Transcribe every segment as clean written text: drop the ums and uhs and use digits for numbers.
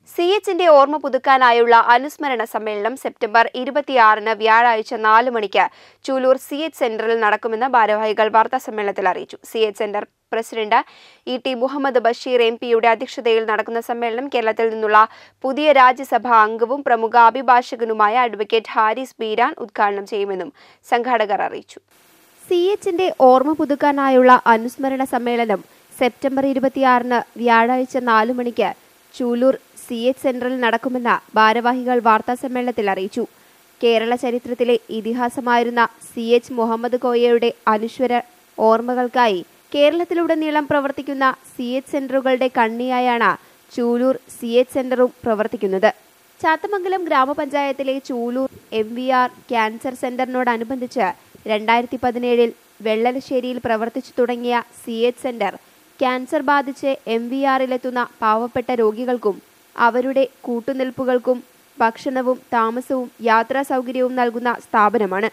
CHന്റെ ഓർമ്മ പുതുക്കാനായുള്ള അനുസ്മരണ സമ്മേളനം സെപ്റ്റംബർ 26-ന് വ്യാഴാഴ്ച 4 മണിക്ക് ചൂലൂർ CH സെന്ററിൽ നടക്കുമെന്ന് ഭാരവാഹികൾ വാർത്താസമ്മേളനത്തിൽ അറിയിച്ചു. CH centre president E.T. Muhammad Basheer MP-യുടെ അധ്യക്ഷതയിൽ നടക്കുന്ന സമ്മേളനം കേരളത്തിൽ നിന്നുള്ള പുതിയ രാജ്യസഭാ അംഗവും പ്രമുഖ അഭിഭാഷകനുമായ അഡ്വക്കേറ്റ് ഹാരിസ് ബീരാൻ ഉദ്ഘാടനം ചെയ്യുമെന്നും സംഘാടകർ അറിയിച്ചു. CHന്റെ ഓർമ്മ പുതുക്കാനായുള്ള അനുസ്മരണ സമ്മേളനം സെപ്റ്റംബർ 26-ന് വ്യാഴാഴ്ച 4 മണിക്ക് ചൂലൂർ CH സെന്ററിൽ നടക്കുമെന്ന് ഭാരവാഹികൾ വാർത്താസമ്മേളനത്തിൽ അറിയിച്ചു. കേരള ചരിത്രത്തിലെ ഇതിഹാസമായിരുന്ന CH മുഹമ്മദ് കോയയുടെ അനശ്വര ഓർമ്മകൾക്കായി കേരളത്തിലുടനീളം പ്രവർത്തിക്കുന്ന CH സെന്ററുകളുടെ കണ്ണിയായാണ് ചൂലൂർ CH സെന്ററും പ്രവർത്തിക്കുന്നത്. ചാത്തമംഗലം ഗ്രാമപഞ്ചായത്തിലെ ചൂലൂർ MVR ക്യാൻസർ സെന്ററിനോടനുബന്ധിച്ച് 2017-ൽ വെള്ളലശ്ശേരിയിൽ പ്രവർത്തിച്ചു തുടങ്ങിയ CH സെന്റർ ക്യാൻസർ ബാധിച്ച് MVRലെത്തുന്ന പാവപ്പെട്ട രോഗികൾക്കും അവരുടെ കൂട്ടുനിൽപ്പുകൾക്കും ഭക്ഷണവും താമസവും യാത്രാ സൗകര്യവും നൽകുന്ന സ്ഥാപനമാണ്.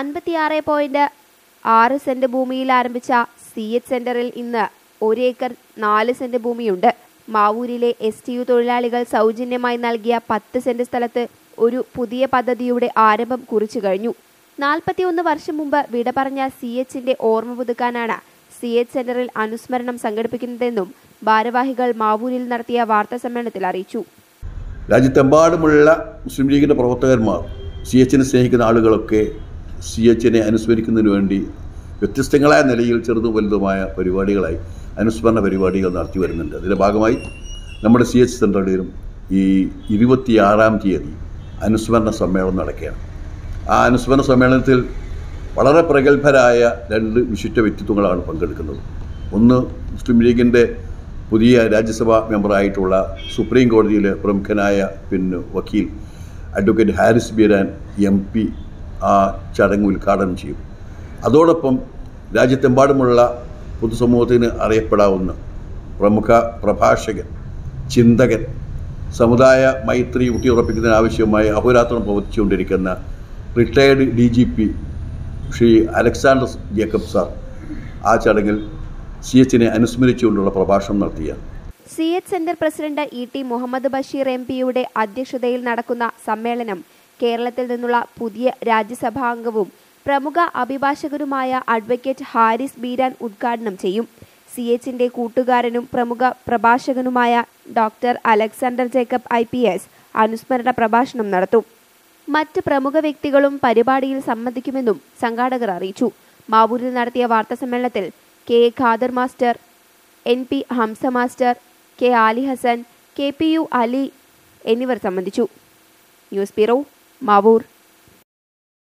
56.6 സെന്റ് ഭൂമിയിൽ ആരംഭിച്ച CH സെന്ററിൽ ഇന്ന് 1 ഏക്കർ 4 സെന്റ് ഭൂമിയുണ്ട്. മാവൂരിലെ STU തൊഴിലാളികൾ സൗജന്യമായി നൽകിയ 10 സെന്റ് സ്ഥലത്ത് ഒരു പുതിയ പദ്ധതിയുടെ ആരംഭം കുറിച്ചു കഴിഞ്ഞു. 41 വർഷം മുമ്പ് വിട പറഞ്ഞ CHന്റെ ഓർമ്മ പുതുക്കാനാണ് CH സെന്ററിൽ അനുസ്മരണം സംഘടിപ്പിക്കുന്നതെന്നും ഭാരവാഹികൾ മാവൂരിൽ നടത്തിയ വാർത്താസമ്മേളനത്തിൽ അറിയിച്ചു. രാജ്യത്തെമ്പാടുമുള്ള മുസ്ലിം ലീഗിൻ്റെ പ്രവർത്തകന്മാർ CHനെ സ്നേഹിക്കുന്ന ആളുകളൊക്കെ CHനെ അനുസ്മരിക്കുന്നതിന് വേണ്ടി വ്യത്യസ്തങ്ങളായ നിലയിൽ ചെറുതും വലുതുമായ പരിപാടികളായി അനുസ്മരണ പരിപാടികൾ നടത്തി വരുന്നുണ്ട്. അതിൻ്റെ ഭാഗമായി നമ്മുടെ CH സെൻ്ററിലും ഈ 26-ാം തീയതി അനുസ്മരണ സമ്മേളനം നടക്കുകയാണ്. ആ അനുസ്മരണ സമ്മേളനത്തിൽ വളരെ പ്രഗത്ഭരായ 2 വിശിഷ്ട വ്യക്തിത്വങ്ങളാണ് പങ്കെടുക്കുന്നത്. ഒന്ന് മുസ്ലിം ലീഗിൻ്റെ പുതിയ രാജ്യസഭാ മെമ്പറായിട്ടുള്ള സുപ്രീം കോടതിയിലെ പ്രമുഖനായ വക്കീൽ അഡ്വക്കേറ്റ് ഹാരിസ് ബീരാൻ MP ആ ചടങ്ങ് ഉദ്ഘാടനം ചെയ്യും. അതോടൊപ്പം രാജ്യത്തെമ്പാടുമുള്ള പൊതുസമൂഹത്തിന് അറിയപ്പെടാവുന്ന പ്രമുഖ പ്രഭാഷകൻ, ചിന്തകൻ, സമുദായ മൈത്രി ഊട്ടിയുറപ്പിക്കുന്നതിന് ആവശ്യമായി അഹോരാത്രം പ്രവർത്തിച്ചുകൊണ്ടിരിക്കുന്ന retired DGP Shri Alexander Jacob sir ആ ചടങ്ങിൽ CHനെ അനുസ്മരിച്ചുകൊണ്ടുള്ള പ്രഭാഷണം നടത്തിയ CH centre president E.T. Muhammad Basheer MP-യുടെ അധ്യക്ഷതയിൽ നടക്കുന്ന സമ്മേളനം കേരളത്തിൽ നിന്നുള്ള പുതിയ രാജ്യസഭാ അംഗവും പ്രമുഖ അഭിഭാഷകനുമായ അഡ്വക്കേറ്റ് ഹാരിസ് ബീരാൻ ഉദ്ഘാടനം ചെയ്യും. CHന്റെ കൂട്ടുകാരനും പ്രമുഖ പ്രഭാഷകനുമായ ഡോക്ടർ അലക്സാണ്ടർ ജേക്കബ് IPS അനുസ്മരണ പ്രഭാഷണം നടത്തും. മറ്റ് പ്രമുഖ വ്യക്തികളും പരിപാടിയിൽ സംബന്ധിക്കുമെന്നും സംഘാടകർ അറിയിച്ചു. മാവൂരിൽ നടത്തിയ വാർത്താസമ്മേളനത്തിൽ K. Khader master, NP Hamza master, K. Ali Hassan, KPU Ali എന്നിവർ സംബന്ധിച്ചു. News bureau, Mavoor.